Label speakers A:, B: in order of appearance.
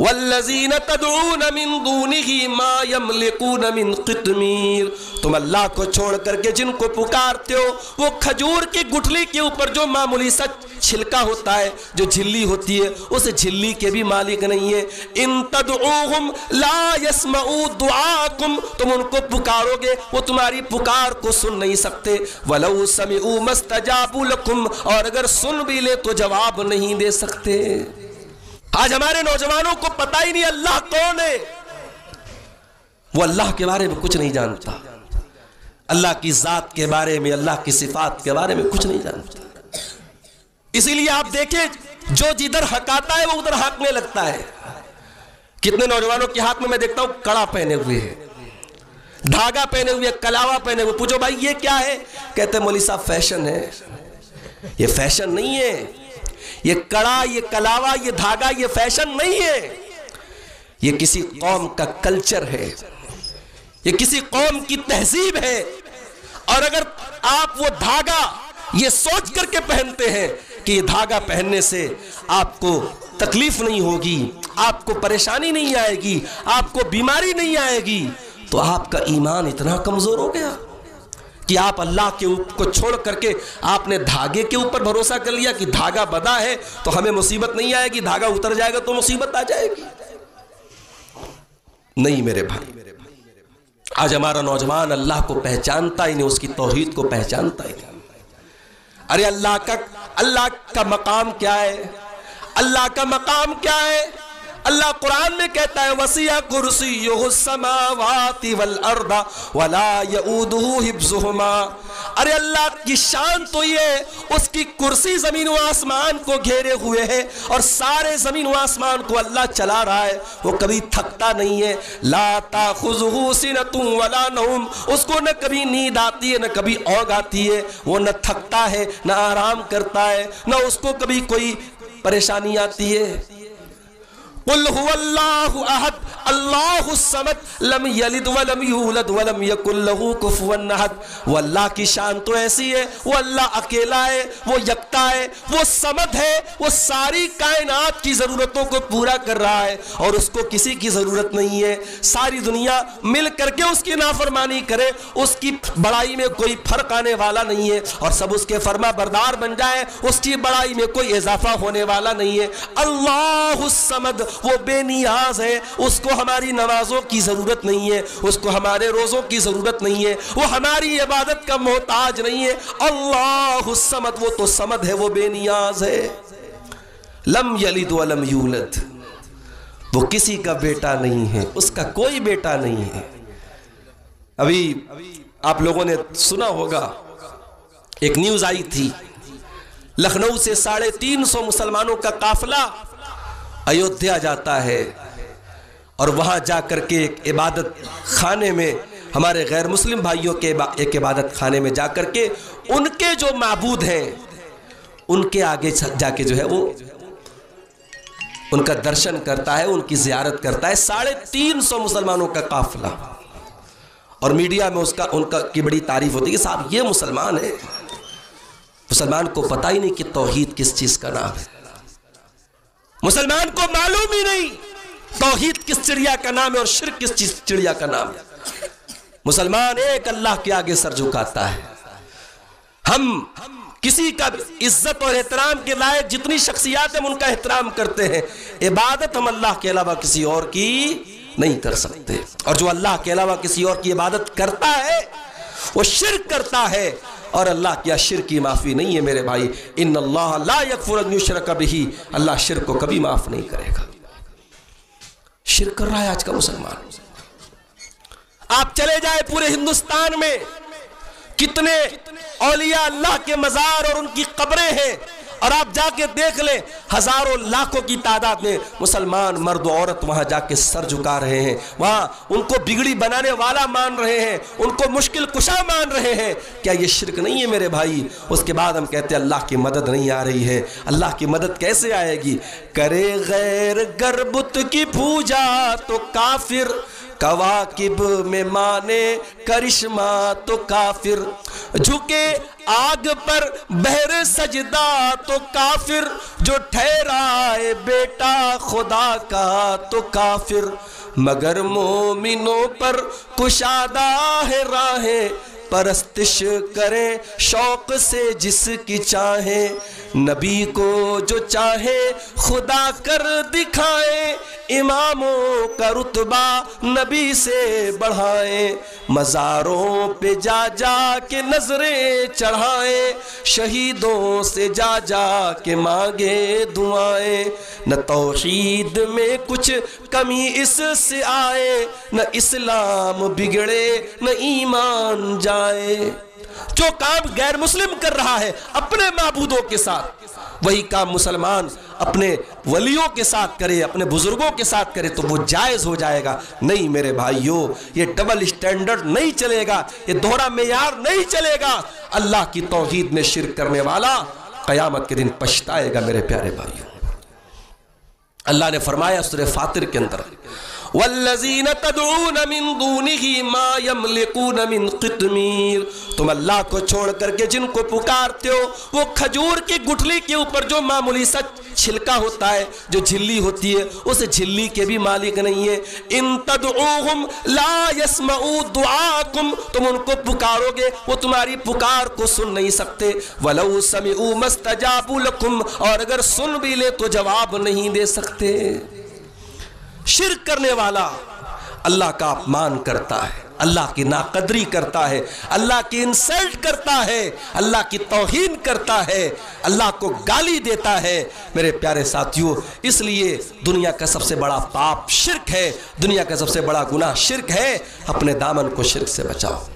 A: والذین تدعون من دونہ ما یملکون من قطمیر، تم اللہ کو چھوڑ کر کے جن کو پکارتے ہو وہ کھجور کی گٹھلی کے اوپر جو معمولی سا چھلکا ہوتا ہے، جو جھلی ہوتی ہے، اس جھلی کے بھی مالک نہیں ہے۔ ان تدعوہم لا یسمعوا دعاکم، تم ان کو پکارو گے وہ تمہاری پکار کو سن نہیں سکتے۔ ولو سمعوا ما استجابوا لکم، اور اگر سن بھی لے تو جواب نہیں دے سکتے۔ آج ہمارے نوجوانوں کو پتہ ہی نہیں اللہ کون ہے، وہ اللہ کے بارے میں کچھ نہیں جانتا، اللہ کی ذات کے بارے میں، اللہ کی صفات کے بارے میں کچھ نہیں جانتا۔ اسی لیے آپ دیکھیں جو جدھر حقاتا ہے وہ ادھر حقنے لگتا ہے۔ کتنے نوجوانوں کے ہاتھ میں میں دیکھتا ہوں کڑا پہنے ہوئے ہیں، دھاگا پہنے ہوئے، کلاوا پہنے ہوئے، پوچھو بھائی یہ کیا ہے؟ کہتے ہیں مولوی صاحب فیشن ہے۔ یہ فیشن نہیں ہے، یہ کڑا، یہ کلاوا، یہ دھاگا، یہ فیشن نہیں ہے، یہ کسی قوم کا کلچر ہے، یہ کسی قوم کی تہذیب ہے۔ اور اگر آپ وہ دھاگا یہ سوچ کر کے پہنتے ہیں کہ یہ دھاگا پہننے سے آپ کو تکلیف نہیں ہوگی، آپ کو پریشانی نہیں آئے گی، آپ کو بیماری نہیں آئے گی، تو آپ کا ایمان اتنا کمزور ہو گیا کہ آپ اللہ کے کو چھوڑ کر کے آپ نے دھاگے کے اوپر بھروسہ کر لیا کہ دھاگا بندھا ہے تو ہمیں مصیبت نہیں آئے گی، دھاگا اتر جائے گا تو مصیبت آ جائے گی۔ نہیں میرے بھائی، آج ہمارا نوجوان اللہ کو پہچانتا ہی نہیں، اس کی توحید کو پہچانتا ہی نہیں۔ ارے اللہ کا مقام کیا ہے؟ اللہ کا مقام کیا ہے؟ اللہ قرآن میں کہتا ہے وسیع کرسیہ السماوات والارض ولا یؤودہ حفظہما۔ ارے اللہ کی شان تو یہ اس کی کرسی زمین و آسمان کو گھیرے ہوئے ہے، اور سارے زمین و آسمان کو اللہ چلا رہا ہے، وہ کبھی تھکتا نہیں ہے۔ لا تاخذہ سنۃ ولا نوم، اس کو نہ کبھی نیند آتی ہے نہ کبھی اونگ آتی ہے، وہ نہ تھکتا ہے نہ آرام کرتا ہے، نہ اس کو کبھی کوئی پریشانی آتی ہے۔ قل هو اللہ احد اللہ الصمد لم یلد ولم یولد ولم یکن له کفوا احد۔ وہ اللہ کی شان تو ایسی ہے، وہ اللہ اکیلا ہے، وہ یکتا ہے، وہ صمد ہے، وہ ساری کائنات کی ضرورتوں کو پورا کر رہا ہے اور اس کو کسی کی ضرورت نہیں ہے۔ ساری دنیا مل کر کے اس کی نافرمانی کرے، اس کی بڑائی میں کوئی فرق آنے والا نہیں ہے، اور سب اس کے فرما بردار بن جائے، اس کی بڑائی میں کوئی اضافہ ہونے والا نہیں ہے۔ اللہ الصمد، وہ بے نیاز ہے، اس کو ہماری نمازوں کی ضرورت نہیں ہے، اس کو ہمارے روزوں کی ضرورت نہیں ہے، وہ ہماری عبادت کا محتاج نہیں ہے۔ اللہ الصمد، وہ تو صمد ہے، وہ بے نیاز ہے۔ لم یلد ولم یولد، وہ کسی کا بیٹا نہیں ہے، اس کا کوئی بیٹا نہیں ہے۔ ابھی آپ لوگوں نے سنا ہوگا ایک نیوز آئی تھی، لکھنؤ سے 350 مسلمانوں کا قافلہ ایودھیا جاتا ہے، اور وہاں جا کر کے ایک عبادت خانے میں، ہمارے غیر مسلم بھائیوں کے ایک عبادت خانے میں جا کر کے ان کے جو معبود ہیں ان کے آگے جا کے جو ہے وہ ان کا درشن کرتا ہے، ان کی زیارت کرتا ہے۔ 350 مسلمانوں کا قافلہ، اور میڈیا میں ان کی بڑی تعریف ہوتی ہے کہ صاحب یہ مسلمان ہے۔ مسلمان کو پتہ ہی نہیں کہ توحید کس چیز کا نام ہے، مسلمان کو معلوم ہی نہیں توحید کس چڑیا کا نام ہے اور شرک کس چڑیا کا نام ہے۔ مسلمان ایک اللہ کے آگے سر جھکاتا ہے۔ ہم کسی کا عزت اور احترام کے لائق جتنی شخصیات ہیں ہم ان کا احترام کرتے ہیں، عبادت ہم اللہ کے علاوہ کسی اور کی نہیں کر سکتے، اور جو اللہ کے علاوہ کسی اور کی عبادت کرتا ہے وہ شرک کرتا ہے، اور اللہ کیا شرک کی معافی نہیں ہے میرے بھائی۔ ان اللہ لا یغفر ان یشرک بہ، اللہ شرک کو کبھی معاف نہیں کرے گا۔ شرک کر رہا ہے آج کا مسلمان۔ آپ چلے جائے پورے ہندوستان میں کتنے اولیاء اللہ کے مزار اور ان کی قبریں ہیں، اور آپ جا کے دیکھ لیں ہزاروں لاکھوں کی تعداد میں مسلمان مرد و عورت وہاں جا کے سر جھکا رہے ہیں، وہاں ان کو بگڑی بنانے والا مان رہے ہیں، ان کو مشکل کشا مان رہے ہیں۔ کیا یہ شرک نہیں ہے میرے بھائی؟ اس کے بعد ہم کہتے ہیں اللہ کی مدد نہیں آ رہی ہے۔ اللہ کی مدد کیسے آئے گی؟ کرے غیر گر بت کی پوجا تو کافر، कवाकिब में माने करिश्मा तो काफिर, झुके आग पर बहर सजदा तो काफिर, जो ठहराए बेटा खुदा का तो काफिर, मगर मोमिनों पर कुशादा है राहें, परस्तिश करें शौक से जिसकी चाहे, नबी को जो चाहे खुदा कर दिखाए, इमामों का रुतबा नबी से बढ़ाएं, मज़ारों पे जा जा के नजरें चढ़ाएं, शहीदों से जा जा के मांगे दुआएं, न तौहीद में कुछ कमी इससे आए, न इस्लाम बिगड़े न ईमान जाए। जो काम गैर मुस्लिम कर रहा है अपने माबूदों के साथ, वही काम मुसलमान अपने वलियों के साथ करे, अपने बुजुर्गों के साथ करे तो वो जायज़ हो जाएगा। नहीं मेरे भाइयों, ये डबल स्टैंडर्ड नहीं चलेगा, ये दोहरा मेयार नहीं चलेगा। अल्लाह की तौहीद में शिर्क करने वाला क़यामत के दिन पछताएगा मेरे प्यारे भाइयों। अल्लाह ने फरमाया सूरह फातिर के अंदर, वल्लज़ीना तदऊन मिन दूनिही मा यमलिकून मिन क़ित्मीर, तुम अल्लाह को छोड़ करके जिनको पुकारते हो वो खजूर की गुठली के ऊपर जो मामूली सा छिलका होता है, जो झिल्ली होती है, उस झिल्ली के भी मालिक नहीं है। इन तदऊहुम ला यस्मऊ दुआकुम, तुम उनको पुकारोगे वो तुम्हारी पुकार को सुन नहीं सकते। वलौ समिऊ मस्तजाबू लकुम, और अगर सुन भी ले तो जवाब नहीं दे सकते। शिर्क करने वाला अल्लाह का अपमान करता है, अल्लाह की नाकदरी करता है, अल्लाह की इंसल्ट करता है, अल्लाह की तौहीन करता है, अल्लाह को गाली देता है। मेरे प्यारे साथियों, इसलिए दुनिया का सबसे बड़ा पाप शिर्क है, दुनिया का सबसे बड़ा गुनाह शिर्क है। अपने दामन को शिर्क से बचाओ।